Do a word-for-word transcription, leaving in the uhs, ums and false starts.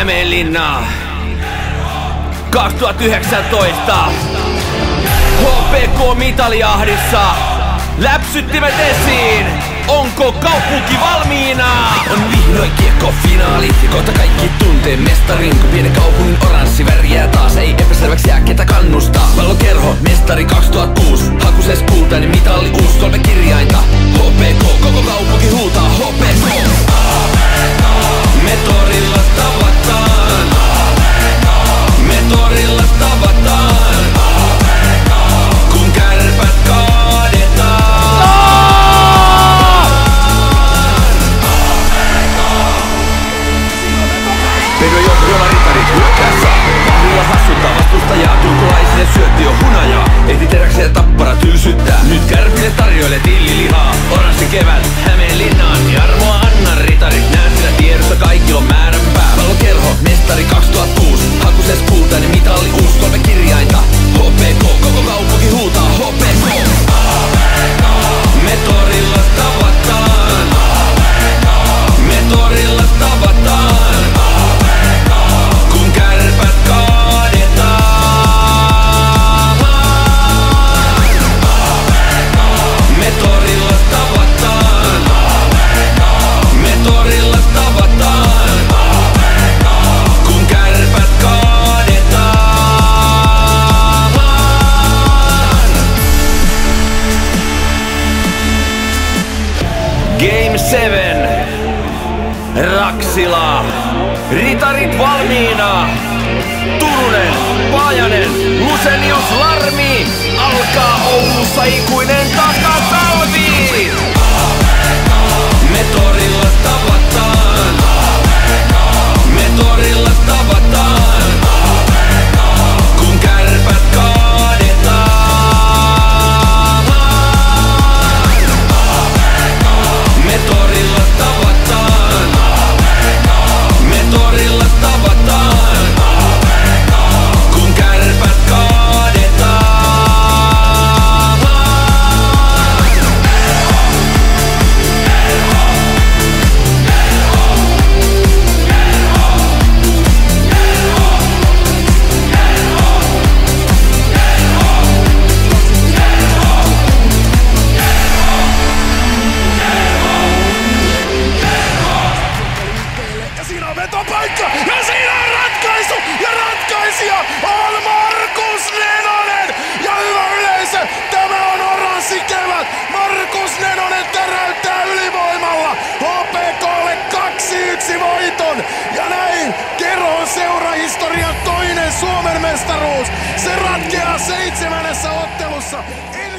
Hämeenlinna kaksituhattayhdeksäntoista H P K mitalijahdissa. Läpsyttimet esiin. Onko kaupunki valmiina? On vihdoin kiekko-finaali ja kohta kaikki tuntee mestarin. Kun pienen kaupungin oranssi värjää taas, ei epäselväksi jää ketä kannustaa. Pallokerho, mestari kaksituhattakuusi. Hakuses kultainen mitalli, uus kolme kirjainta. H P K, koko kaupunki huutaa H P K. Me torilla tavataan. Me torilla tavataan. Kun kärpät kaadetaan. Pedro johdolla ritarit hyökkää saa. Vahdilla hassuttaa vastustajaa. Turkulaisille syötti jo hunajaa. Ehti teräkseen tappara tylsyttää. Nyt Kärpille tarjoilee tillilihaa. Oranssi kevät Hämeenlinnaan. Ja armoa anna ritarit. Näyttää tiedossa kaikilla on määränpää. Pallokerho, mestari kaksituhattakuusi. Hakuses kultainen mitalli, uus kolme kirjainta. H P K, koko kaupunki huutaa H P K. Me torilla tavataan. Me torilla tavataan. Kun kärpät kaadetaan. Me torilla tavataan. Me torilla tavataan. Kun kärpät kaadetaan. Game seven Raksila. Ritarit valmiina. Turunen, Paajanen, Lusenius, Larmi. Alkaa Oulussa ikuinen takatalvi. Me torilla tavataan. Me torilla tavataan. Kun kärpät kaadetaan. Me torilla tavataan. Me torilla tavataan. Kun kärpät kaadetaan. Ja siinä on vetopaikka! Ja siinä on ratkaisu! Ja ratkaisija on Markus Nenonen! Ja hyvä yleisö, tämä on oranssi kevät! Markus Nenonen täräyttää ylivoimalla! H P K:lle kaksi yksi voiton! Ja näin Keroon seurahistorian toinen Suomen mestaruus! Se ratkeaa seitsemännessä ottelussa!